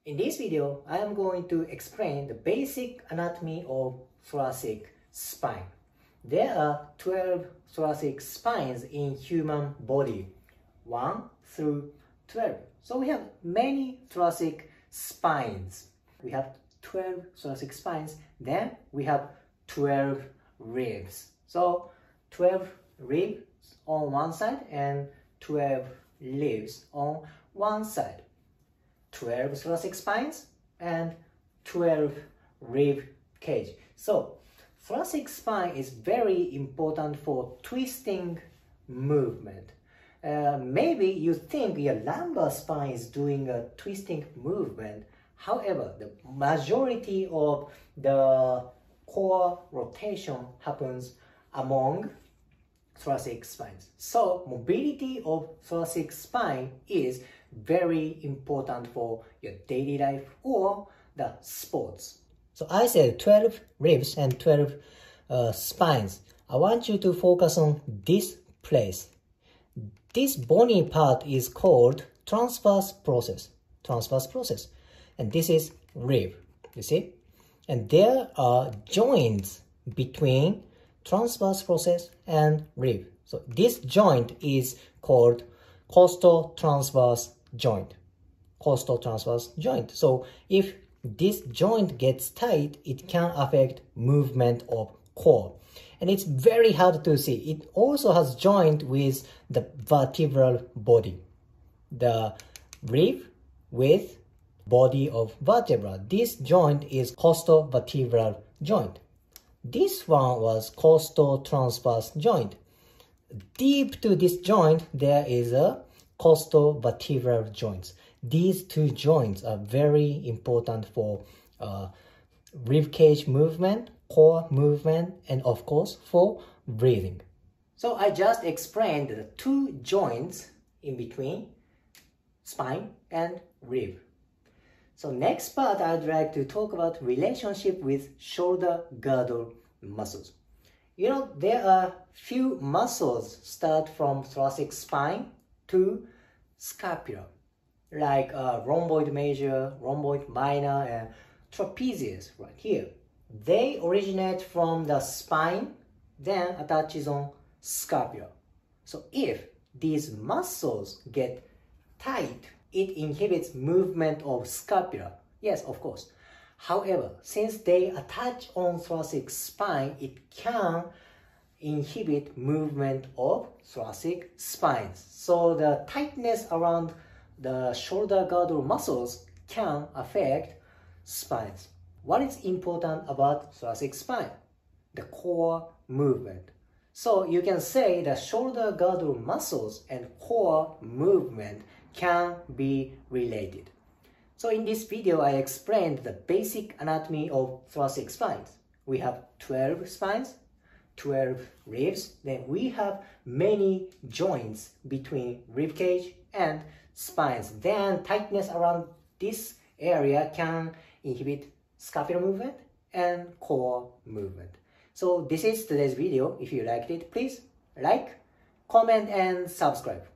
In this video, I am going to explain the basic anatomy of thoracic spine. There are 12 thoracic spines in human body, 1 through 12. So we have many thoracic spines. We have 12 thoracic spines, then we have 12 ribs. So 12 ribs on one side and 12 ribs on one side. 12 thoracic spines and 12 rib cage. So thoracic spine is very important for twisting movement. Maybe you think your lumbar spine is doing a twisting movement. However, the majority of the core rotation happens among thoracic spines. So mobility of thoracic spine is very important for your daily life or the sports. So I said 12 ribs and 12 spines. I want you to focus on this place. This bony part is called transverse process. Transverse process. And this is rib. You see? And there are joints between transverse process and rib. So this joint is called costal transverse joint. Costal transverse joint. So if this joint gets tight, it can affect movement of core. And it's very hard to see. It also has joint with the vertebral body. The rib with body of vertebra. This joint is costal vertebral joint. This one was costal transverse joint. Deep to this joint, there is a costal vertebral joints. These two joints are very important for rib cage movement, core movement, and of course for breathing. So I just explained the two joints in between spine and rib. So next part, I'd like to talk about relationship with shoulder girdle muscles. You know, there are few muscles start from thoracic spine to scapula, like rhomboid major, rhomboid minor, and trapezius right here. They originate from the spine, then attaches on scapula. So if these muscles get tight, it inhibits movement of scapula. Yes, of course. However, since they attach on thoracic spine, it can inhibit movement of thoracic spines. So the tightness around the shoulder girdle muscles can affect spines. What is important about thoracic spine? The core movement. So you can say the shoulder girdle muscles and core movement can be related. So in this video, I explained the basic anatomy of thoracic spines. We have 12 spines, 12 ribs, then we have many joints between rib cage and spines. Then tightness around this area can inhibit scapular movement and core movement. So this is today's video. If you liked it, please like, comment, and subscribe.